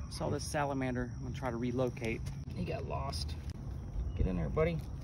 Saw this salamander. I'm gonna try to relocate. He got lost. Get in there, buddy.